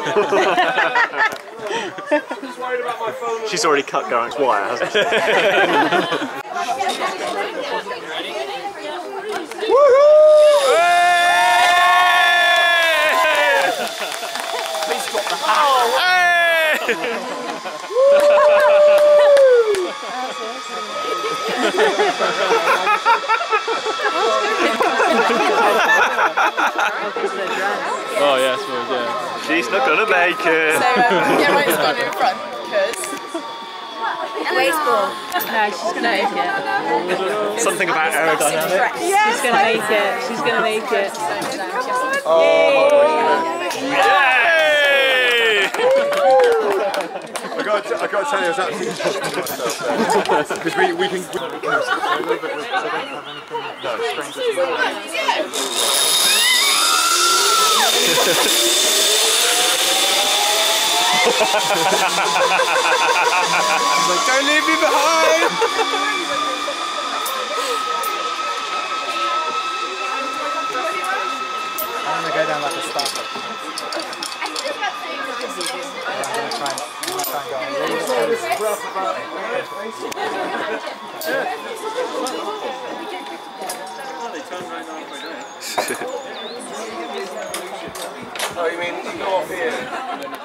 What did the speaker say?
She's already cut Geraint's wire, hasn't she? Woohoo! Please drop the hat. Oh yeah, I suppose, yeah. She's not gonna make it. So Geraint's gone in front because baseball. No, she's gonna make it. Something about aerodynamics. She's gonna make it. She's gonna make it. Oh. Yay! I got to tell you, I was absolutely shocked with myself there. Because we can... No, strings She's like, don't leave me behind! I'm going to go down like a starter. I'm going to try and go on really Oh, you mean go off here?